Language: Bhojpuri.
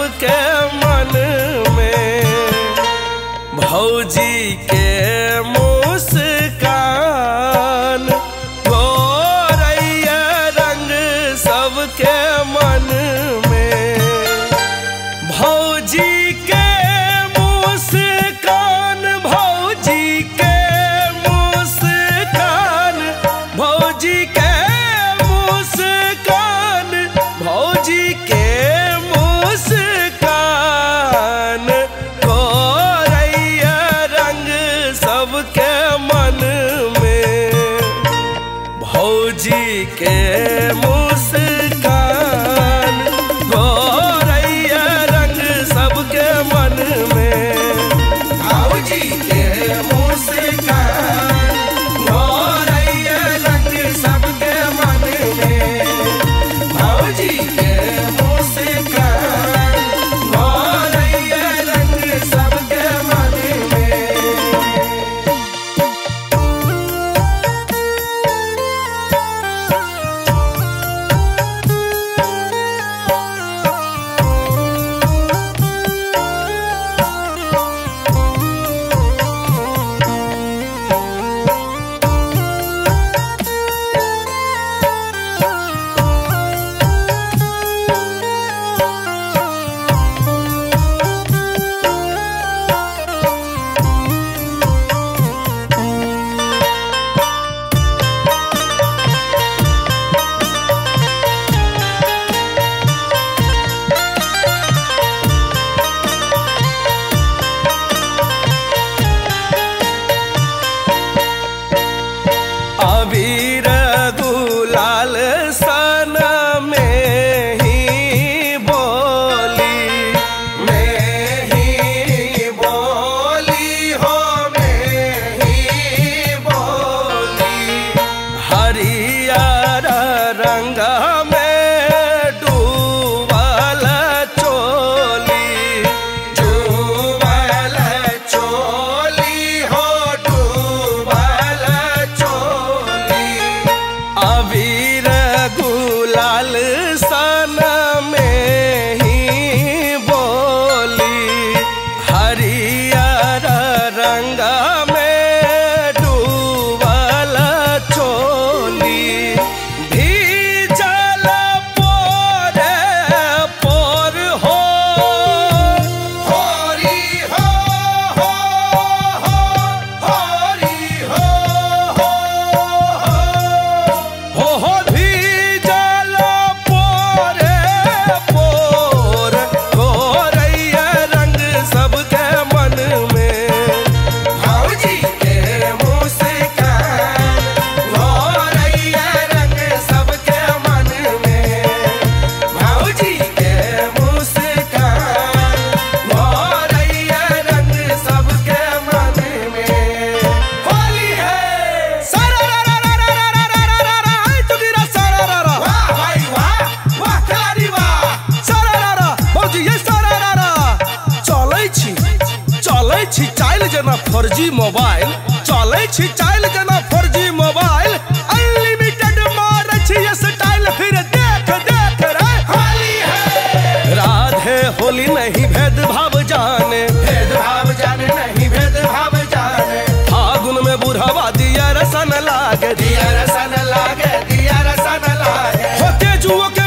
सबके मन में। भौजी के मुस्कान गोरैया रंग सबके मन में। भौजी के मुस्कान, भौजी के मुस्कान, भौजी के मुस्कान, भौजी के मुस्कान गोरैया रंग सबके मन में। भौजी के मुस्कान गोरैया रंग सबके मन में। भौजी के मुस्कान गोरैया रंग सबके मन में। भौजी के मुस्कान गोरैया रंग सबके मन में। अबीर गुलाल सन में ही बोली, में ही बोली हो, में ही बोली। हरियर रंग में डूबल चोली, डूबल चोली हो, डूबल चोली। अबीर गुलाल सन में ही बोली, हरियर रंग में डूबल चोली। भीजल पोरे पोर हो, होरी हो, होरी हो, हो भीजल पोरे पोर गोरैया रंग सबके मन में। भौजी के मुस्कान गोरैया रंग सबके मन में। भौजी के मुस्कान गोरैया रंग सबके मन में। होली है वाह भाई वाह, वाह खिलाड़ी वाह। भौजी ये चलै छी चाइल जेना फर्जी मोबाइल, चलै छी चाइल जेना फर्जी मोबाइल। अनलिमिटेड मारै छी ये स्टाइल, फिर देख देख रे होली है। राधे होली नहीं भेदभाव जाने, भेदभाव जाने नहीं भेदभाव जाने। फागुन में बुढ़वा दिया रसन लागे, दिया रसन लागे, दिया रसन लागे। हो के जुओ के